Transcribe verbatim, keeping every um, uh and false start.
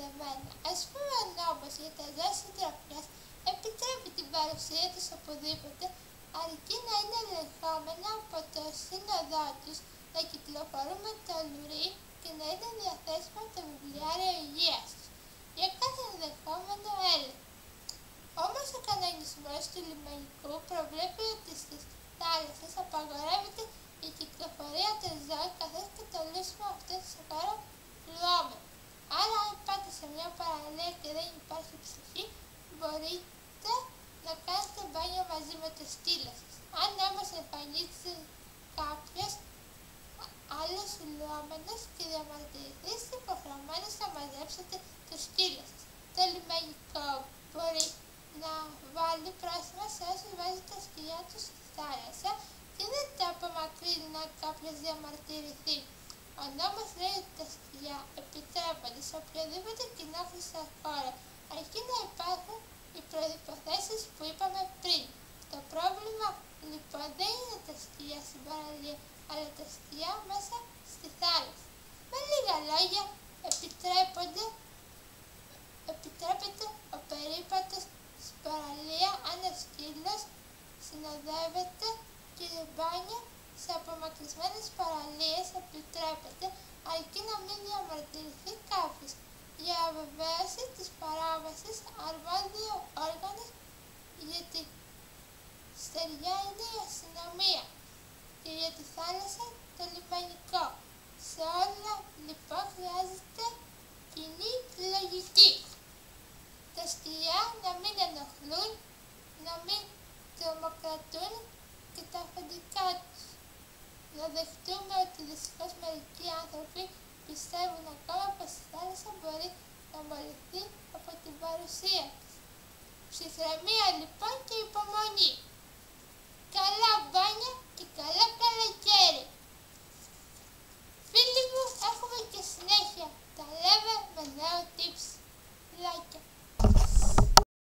δεδομένα. Ας πούμε ο νόμος για τα ζώα συντροφιάς επιτρέπει την παρουσία τους οπουδήποτε, αρκεί να είναι ελεγχόμενα από το σύνοδό τους, να κυκλοφορούν με το λουρί και να είναι διαθέσιμα το βιβλιάριο υγείας τους για κάθε ενδεχόμενο έλεγχο. Όμως ο κανονισμός του λιμενικού προβλέπει ότι στις θάλασσες απαγορεύεται η κυκλοφορία των ζώων καθώς και το λούσιμο αυτών σε χώρο φλουόμενο. Άρα αν πάτε σε μια παραλία και δεν υπάρχει ψυχή, μπορείτε να κάνετε μπάνιο μαζί με το σκύλο σας. Αν όμως εμφανίζεται κάποιος άλλος φλουόμενος και διαμαρτυρηθεί, είστε υποχρεωμένος να μαζέψετε το σκύλο σας. Το λιμενικό μπορεί να βάλει πρόστιμα σε όσους βάζουν τα σκυλιά τους στη θάλασσα και δεν τα απομακρύνει αν κάποιος διαμαρτυρηθεί. Ο νόμος λέει ότι τα σκυλιά επιτρέπονται σε οποιοδήποτε κοινόχρηστα χώρο, αρκεί να υπάρχουν οι προϋποθέσεις που είπαμε πριν. Το πρόβλημα λοιπόν δεν είναι τα σκυλιά στην παραλία, αλλά τα σκυλιά μέσα στη θάλασσα. Με λίγα λόγια, επιτρέπονται, επιτρέπεται ο περίπατος στην παραλία αν ο σκύλος συνοδεύεται και μπάνιο σε απομακρυσμένες παραλίες επιτρέπεται, αρκεί να μην διαμαρτυρηθεί κάποιος. Για βεβαίωση της παράβασης αρμόδιο όργανο για τη στεριά είναι η αστυνομία και για τη θάλασσα το λιμενικό. Σε όλα λοιπόν χρειάζεται κοινή λογική. Τα σκυλιά να μην ενοχλούν, να μην τρομοκρατούν και τα αφεντικά τους. Να δεχτούμε ότι δυστυχώς μερικοί άνθρωποι πιστεύουν ακόμα πως η θάλασσα μπορεί να μολυνθεί από την παρουσία της. Ψυχραιμία λοιπόν και υπομονή. Καλά μπάνια και καλό καλοκαίρι.